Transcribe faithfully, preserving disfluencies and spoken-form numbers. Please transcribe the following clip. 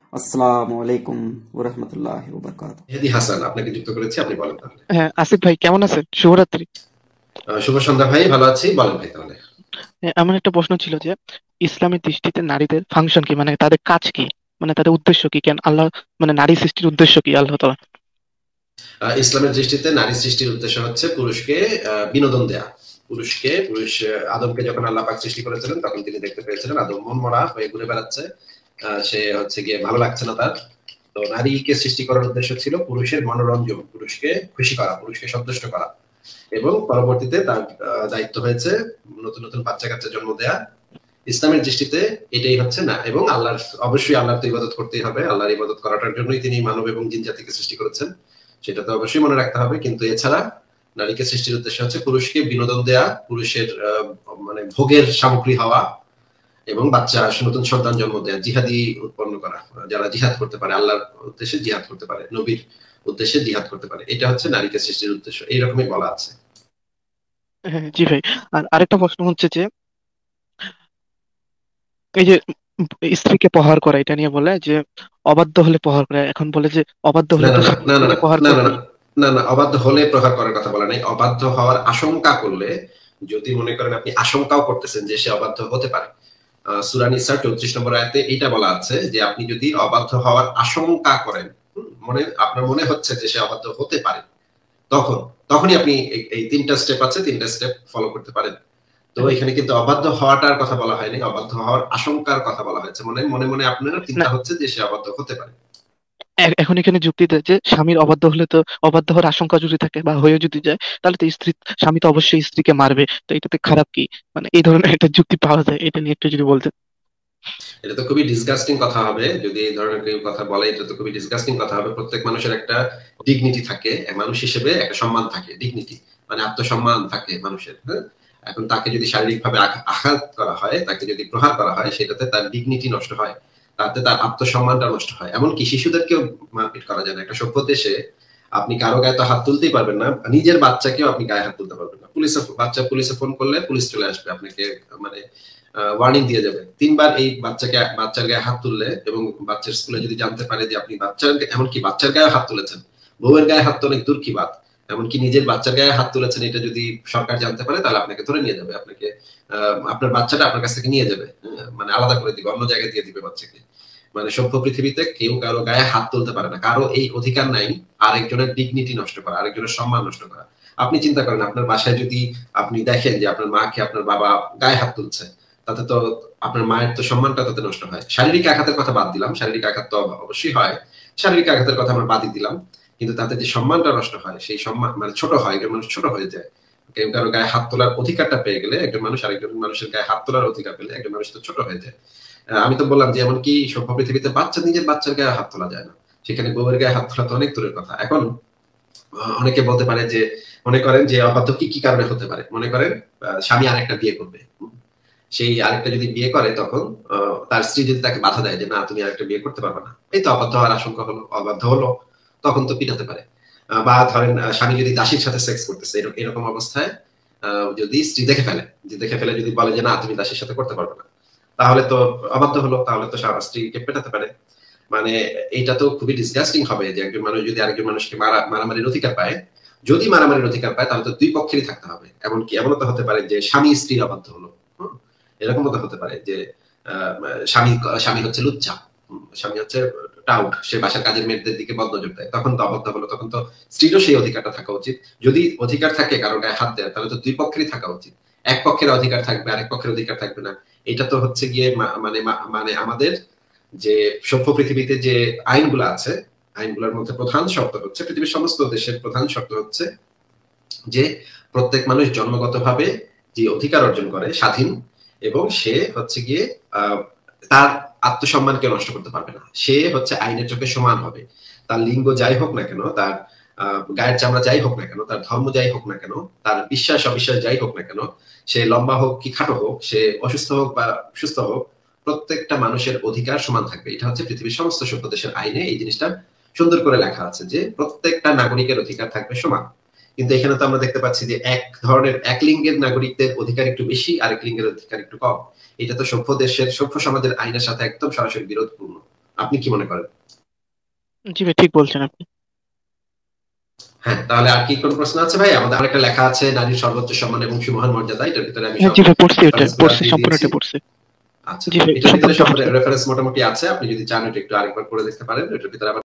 আসসালামু আলাইকুম ওয়া রাহমাতুল্লাহি ওয়া বারাকাতুহু। মেহেদী হাসান আপনাকে যুক্ত করেছি, আপনি বলেন তাহলে। হ্যাঁ, আসিফ ভাই কেমন আছেন? শুভরাত্রি। আহ, শুভ সন্ধ্যা ভাই, ভালো আছি, বলেন ভাই তাহলে। হ্যাঁ, আমার একটা প্রশ্ন ছিল যে ইসলামের দৃষ্টিতে নারীদের ফাংশন কি, মানে তাদের কাজ কি, মানে তাদের উদ্দেশ্য কি, কেন আল্লাহ মানে নারী সৃষ্টির উদ্দেশ্য কি আল্লাহ তাআলা? আহ, ইসলামের দৃষ্টিতে নারী সৃষ্টির উদ্দেশ্য হচ্ছে পুরুষকে আহ, বিনোদন দেয়া। পুরুষকে পুরুষ আহ, আদমকে যখন আল্লাহ পাক সৃষ্টি করেছিলেন তখন তিনি দেখতে পেয়েছিলেন আদম মন মরা হয়ে ঘুরে বেড়াচ্ছে। আহ, সে হচ্ছে গিয়ে ভালো লাগছে না তার। তো নারীকে সৃষ্টি করার উদ্দেশ্য ছিল পুরুষের মনোরঞ্জন, পুরুষকে খুশি করা, পুরুষকে সন্তুষ্ট করা। এবং পরবর্তীতে তার আহ, দায়িত্ব হয়েছে নতুন নতুন বাচ্চা কাচ্চা জন্ম দেয়া। ইসলামের দৃষ্টিতে এটাই হচ্ছে না, এবং আল্লাহর অবশ্যই আল্লাহর তো ইবাদত করতেই হবে, আল্লাহর ইবাদত করাটার জন্যই তিনি মানব এবং জিন জাতিকে সৃষ্টি করেছেন, সেটা তো অবশ্যই মনে রাখতে হবে। কিন্তু এছাড়া নারীকে সৃষ্টির উদ্দেশ্য হচ্ছে পুরুষকে বিনোদন দেয়া, পুরুষের আহ, মানে ভোগের সামগ্রী হওয়া, এবং বাচ্চা নতুন সন্তান জন্ম দেয়া, জিহাদি উৎপন্ন করা, যারা জিহাদ করতে পারে, আল্লাহর উদ্দেশ্যে জিহাদ করতে পারে, নবীর উদ্দেশ্যে জিহাদ করতে পারে, এটা হচ্ছে নারীকে সৃষ্টির উদ্দেশ্য, এইরকমই বলা আছে। হ্যাঁ জি ভাই। আর আরেকটা প্রশ্ন হচ্ছে যে এই যে উম, স্ত্রীকে প্রহার করা, এটা নিয়ে বলে যে অবাধ্য হলে প্রহার করে, এখন বলে যে অবাধ্য না হলে না তো না স্বামী না না স্ত্রীকে প্রহার না না না করবেই। না না অবাধ্য হলে প্রহার করার কথা বলা নাই, অবাধ্য হওয়ার আশঙ্কা করলে, যদি মনে করেন আপনি আশঙ্কাও করতেছেন যে সে অবাধ্য হতে পারে, আহ, সূরা নিসার চৌত্রিশ নম্বর আয়াতে এটা বলা আছে যে আপনি যদি অবাধ্য হওয়ার আশঙ্কা করেন, হুম, মনে আপনার মনে হচ্ছে যে সে অবাধ্য হতে পারে, তখন তখনই আপনি এই এই তিনটা স্টেপ আছে, তিনটা স্টেপ ফলো করতে পারেন। তো হ্যাঁ, এখানে কিন্তু অবাধ্য হওয়াটার কথা বলা হয়নি, অবাধ্য হওয়ার আশঙ্কার কথা বলা হয়েছে। মনে মনে মনে আপনার না, চিন্তা হচ্ছে যে সে অবাধ্য হতে পারে। এ- এখন এখানে যুক্তি দেয় যে স্বামীর অবাধ্য হলে তো, অবাধ্য হওয়ার আশঙ্কা যদি থাকে বা হয়ে যদি যায়, তাহলে তো স্ত্রী, স্বামী তো অবশ্যই স্ত্রীকে মারবে, তো এটাতে খারাপ কি? মানে এই ধরনের একটা যুক্তি পাওয়া যায়, এটা নিয়ে একটু যদি বলতেন। এটা তো খুবই ডিসগাস্টিং কথা হবে যদি এই ধরনের কেউ কথা বলে, এটা তো খুবই ডিসগাস্টিং কথা হবে। প্রত্যেক মানুষের একটা ডিগনিটি থাকে, এক মানুষ হিসেবে একটা সম্মান থাকে, ডিগনিটি মানে আত্মসম্মান থাকে মানুষের, হ্যাঁ। এখন তাকে যদি শারীরিক ভাবে আঘাত করা হয়, তাকে যদি প্রহার করা হয়, সেটাতে তার ডিগনিটি নষ্ট হয়, তাতে তার আত্মসম্মানটা নষ্ট হয়। এমনকি শিশুদেরকেও মারপিট করা যায় না। একটা সভ্য দেশে আপনি কারো গায়ে তো হাত তুলতেই পারবেন না, নিজের বাচ্চাকেও আপনি গায়ে হাত তুলতে পারবেন না। পুলিশে বাচ্চা পুলিশে ফোন করলে পুলিশ চলে আসবে, আপনাকে মানে ওয়ার্নিং দিয়ে যাবে। তিনবার এই বাচ্চাকে বাচ্চার গায়ে হাত তুললে, এবং বাচ্চার স্কুলে যদি জানতে পারে যে আপনি বাচ্চার, এমনকি বাচ্চার গায়ে হাত তুলেছেন, বউয়ের গায়ে হাত তো অনেক দূর কি বাত, এমনকি নিজের বাচ্চার গায়ে হাত তুলেছেন, এটা যদি সরকার জানতে পারে তাহলে আপনাকে ধরে নিয়ে যাবে, আপনাকে আহ, আপনার বাচ্চাটা আপনার কাছ থেকে নিয়ে যাবে, হ্যাঁ, মানে আলাদা করে দিবে, অন্য জায়গায় দিয়ে দিবে বাচ্চাকে। মানে সভ্য পৃথিবীতে কেউ কারো গায়ে হাত তুলতে পারে না, কারো এই অধিকার নাই আরেকজনের ডিগনিটি নষ্ট করা, আরেকজনের সম্মান নষ্ট করা। আপনি চিন্তা করেন, আপনার বাসায় যদি আপনি দেখেন যে আপনার মাকে আপনার বাবা গায়ে হাত তুলছে, তাতে তো আপনার মায়ের তো সম্মানটা তাতে নষ্ট হয়। শারীরিক আঘাতের কথা বাদ দিলাম, শারীরিক আঘাত তো অবশ্যই হয়, শারীরিক আঘাতের কথা আমরা বাদই দিলাম, কিন্তু তাতে যে সম্মানটা নষ্ট হয়, সেই সম্মান মানে ছোট হয়, একজন মানুষ ছোট হয়ে যায়। কেউ কারো গায়ে হাত তোলার অধিকারটা পেয়ে গেলে, একজন মানুষ আরেকজন মানুষের গায়ে হাত তোলার অধিকার পেলে একজন মানুষ তো ছোট হয়ে যায়। আহ, আমি তো বললাম যে এমনকি সভ্য পৃথিবীতে বাচ্চা নিজের বাচ্চার গায়ে হাত তোলা যায় না, সেখানে বউয়ের গায়ে হাত তোলা তো অনেক দূরের কথা। এখন আহ, অনেকে বলতে পারে যে, মনে করেন যে অবাধ্য কি কি কারণে হতে পারে, মনে করেন আহ, স্বামী আরেকটা বিয়ে করবে, সেই আরেকটা যদি বিয়ে করে তখন আহ, তার স্ত্রী যদি তাকে বাধা দেয় যে না তুমি আরেকটা বিয়ে করতে পারবে না, এই তো অবাধ্য হওয়ার আশঙ্কা হলো, অবাধ্য হলো, তখন তো পিটাতে পারে। আহ, বা ধরেন আহ, স্বামী যদি দাসীর সাথে সেক্স করতেছে, এরকম এরকম অবস্থায় আহ, যদি স্ত্রী দেখে ফেলে, যে দেখে ফেলে যদি বলে যে না তুমি দাসীর সাথে করতে পারবে না, তাহলে তো অবাধ্য হলো, তাহলে তো স্বা- স্ত্রীকে পেটাতে পারে। মানে এটা তো খুবই ডিসগাস্টিং হবে যে একজন মানুষ যদি আরেকজন মানুষকে মারা মারামারির অধিকার পায়, যদি মারামারির অধিকার পায় তাহলে তো দুই পক্ষেরই থাকতে হবে। এমনকি এমনও তো হতে পারে যে স্বামী স্ত্রী অবাধ্য হলো, হুম, এরকমও তো হতে পারে যে আহ, স্বামী স্বামী হচ্ছে লুচ্চা, হুম, স্বামী হচ্ছে টাউট, সে বাসার কাজের মেয়েদের দিকে বদনজর দেয়, তখন তো অবাধ্য হলো, তখন তো স্ত্রীরও সেই অধিকারটা থাকা উচিত। যদি অধিকার থাকে কারো গায়ে হাত দেয়, তাহলে তো দুই পক্ষেরই থাকা উচিত। এক পক্ষের অধিকার থাকবে, আরেক পক্ষের অধিকার থাকবে না। এটা তো হচ্ছে গিয়ে মা- মানে মা- মানে আমাদের যে সভ্য পৃথিবীতে যে আইনগুলো আছে, আইনগুলোর মধ্যে প্রধান শর্ত হচ্ছে, পৃথিবীর সমস্ত দেশের প্রধান শর্ত হচ্ছে যে প্রত্যেক মানুষ জন্মগতভাবে যে অধিকার অর্জন করে স্বাধীন, এবং সে হচ্ছে গিয়ে আহ, তার আত্মসম্মানকে নষ্ট করতে পারবে না, সে হচ্ছে আইনের চোখে সমান হবে। তার লিঙ্গ যাই হোক না কেন, তার আহ, গায়ের চামড়া যাই হোক না কেন, তার ধর্ম যাই হোক না কেন, তার বিশ্বাস অবিশ্বাস যাই হোক না কেন, সে লম্বা হোক কি খাটো হোক, সে অসুস্থ হোক বা সুস্থ হোক, প্রত্যেকটা মানুষের অধিকার সমান থাকবে। এটা হচ্ছে পৃথিবীর সমস্ত সভ্য দেশের আইনে এই জিনিসটা সুন্দর করে লেখা আছে যে প্রত্যেকটা নাগরিকের অধিকার থাকবে সমান। কিন্তু এখানে তো আমরা দেখতে পাচ্ছি যে এক ধরনের এক লিঙ্গের নাগরিকদের অধিকার একটু বেশি, আরেক লিঙ্গের অধিকার একটু কম। এটা তো সভ্য দেশের সভ্য সমাজের আইনের সাথে একদম সরাসরি বিরোধপূর্ণ। আপনি কি মনে করেন? জি ভাই, ঠিক বলছেন আপনি। হ্যাঁ, তাহলে আর কি কোন প্রশ্ন আছে ভাই? আমাদের আরেকটা লেখা আছে নারীর সর্বোচ্চ সম্মান এবং সুমহান মর্যাদা, এটার ভিতরে আমি হ্যাঁ সব জি ভাই, পড়ছি ওটা, রেফারেন্স গুলো পড়ছি, দিয়ে সম্পূর্ণ দিয়েছি। এটা পড়ছি। আচ্ছা, জি ভাই, এটার ভিতরে সম্পূর্ণ সব পড়ছি। রেফারেন্স মোটামুটি আছে, আপনি যদি চান এটা একটু আরেকবার পড়ে দেখতে পারেন। এটার ভিতরে আবার